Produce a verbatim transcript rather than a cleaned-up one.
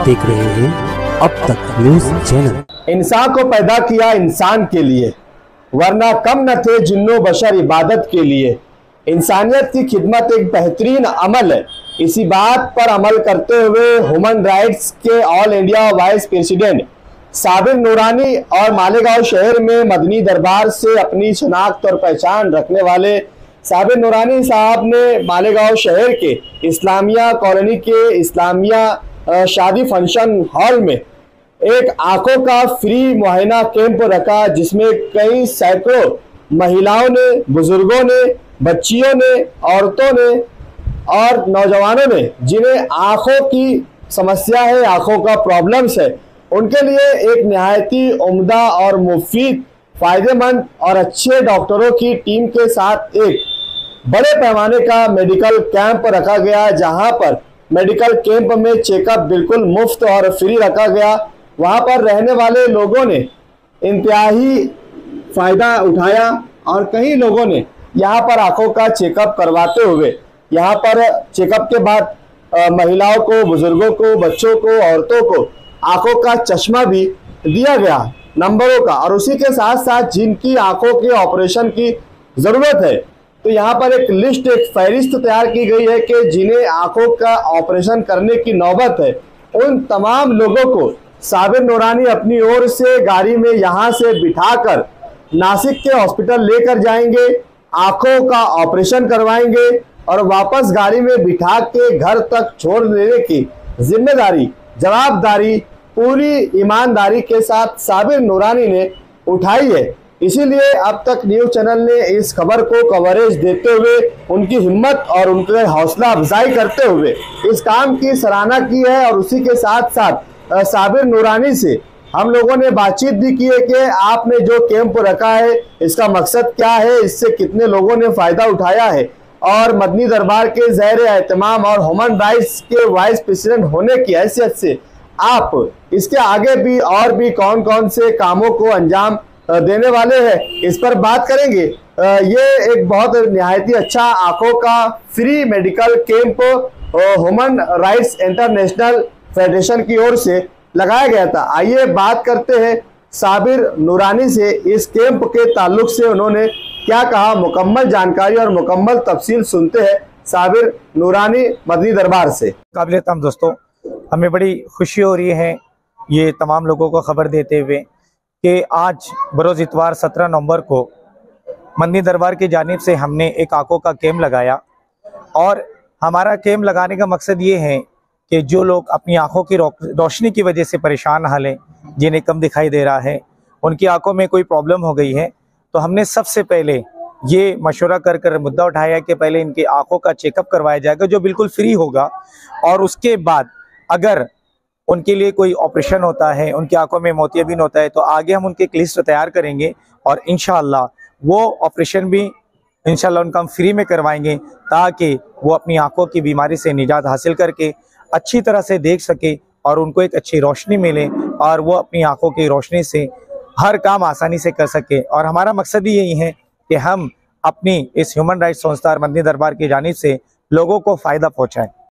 देख रहे हैं अब तक न्यूज चैनल। इंसान को पैदा किया इंसान के लिए, वरना कम न थे जिन्नो बशर इबादत के लिए। इंसानियत की खिदमत एक बेहतरीन अमल है। इसी बात पर अमल करते हुए ह्यूमन राइट्स के all India vice president Sabir Noorani और मालेगांव शहर में मदनी दरबार से अपनी शनाख्त और पहचान रखने वाले साबिर नूरानी साहब ने मालेगांव शहर के इस्लामिया कॉलोनी के इस्लामिया शादी फंक्शन हॉल में एक आंखों का फ्री मुआयना कैंप रखा, जिसमें कई सैकड़ों महिलाओं ने, बुजुर्गों ने, बच्चियों ने, औरतों ने और नौजवानों ने जिन्हें आंखों की समस्या है, आंखों का प्रॉब्लम्स है, उनके लिए एक निहायती उम्दा और मुफीद, फायदेमंद और अच्छे डॉक्टरों की टीम के साथ एक बड़े पैमाने का मेडिकल कैंप रखा गया, जहां पर मेडिकल कैंप में चेकअप बिल्कुल मुफ्त और फ्री रखा गया। वहां पर रहने वाले लोगों ने इंतहाई फायदा उठाया और कई लोगों ने यहां पर आंखों का चेकअप करवाते हुए, यहां पर चेकअप के बाद महिलाओं को, बुजुर्गों को, बच्चों को, औरतों को आंखों का चश्मा भी दिया गया नंबरों का, और उसी के साथ साथ जिनकी आंखों के ऑपरेशन की जरूरत है, तो यहाँ पर एक लिस्ट, एक फहरिस्त तैयार की गई है कि जिन्हें आंखों का ऑपरेशन करने की नौबत है, उन तमाम लोगों को साबिर नूरानी अपनी ओर से गाड़ी में यहाँ से बिठाकर नासिक के हॉस्पिटल लेकर जाएंगे, आंखों का ऑपरेशन करवाएंगे और वापस गाड़ी में बिठा के घर तक छोड़ देने की जिम्मेदारी, जवाबदारी पूरी ईमानदारी के साथ साबिर नूरानी ने उठाई है। इसीलिए अब तक न्यूज चैनल ने इस खबर को कवरेज देते हुए उनकी हिम्मत और उनके हौसला अफजाई करते हुए इस काम की सराहना की है। और उसी के साथ साथ साबिर नूरानी से हम लोगों ने बातचीत भी की है कि आपने जो कैंप रखा है इसका मकसद क्या है, इससे कितने लोगों ने फायदा उठाया है, और मदनी दरबार के ज़ेर एहतमाम और ह्यूमन राइट्स के वाइस प्रेसिडेंट होने की हैसियत से आप इसके आगे भी और भी कौन कौन से कामों को अंजाम देने वाले हैं, इस पर बात करेंगे। ये एक बहुत निहायती अच्छा आंखों का free medical camp human rights international federation की ओर से लगाया गया था। आइए बात करते हैं साबिर नूरानी से, इस कैंप के ताल्लुक से उन्होंने क्या कहा, मुकम्मल जानकारी और मुकम्मल तफसील सुनते हैं साबिर नूरानी मदनी दरबार से। काबिल तम दोस्तों, हमें बड़ी खुशी हो रही है ये तमाम लोगों को खबर देते हुए कि आज बरोज़ इतवार सत्रह नवंबर को मदनी दरबार की जानिब से हमने एक आंखों का कैंप लगाया। और हमारा कैंप लगाने का मकसद ये है कि जो लोग अपनी आंखों की रोशनी की वजह से परेशान हाल हैं, जिन्हें कम दिखाई दे रहा है, उनकी आंखों में कोई प्रॉब्लम हो गई है, तो हमने सबसे पहले ये मशवरा कर कर मुद्दा उठाया कि पहले इनकी आंखों का चेकअप करवाया जाएगा जो बिल्कुल फ्री होगा, और उसके बाद अगर उनके लिए कोई ऑपरेशन होता है, उनकी आंखों में मोतियाबिंद होता है, तो आगे हम उनकी एक लिस्ट तैयार करेंगे और इंशाअल्लाह वो ऑपरेशन भी इंशाअल्लाह उनका हम फ्री में करवाएंगे, ताकि वो अपनी आंखों की बीमारी से निजात हासिल करके अच्छी तरह से देख सके और उनको एक अच्छी रोशनी मिले और वो अपनी आंखों की रोशनी से हर काम आसानी से कर सके। और हमारा मकसद ही यही है कि हम अपनी इस ह्यूमन राइट्स संस्था मदनी दरबार की जानिब से लोगों को फ़ायदा पहुँचाएँ।